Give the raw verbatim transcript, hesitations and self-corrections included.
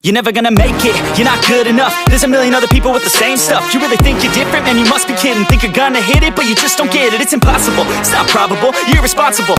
You're never gonna make it, you're not good enough. There's a million other people with the same stuff. You really think you're different? Man, you must be kidding. Think you're gonna hit it, but you just don't get it. It's impossible, it's not probable, you're irresponsible.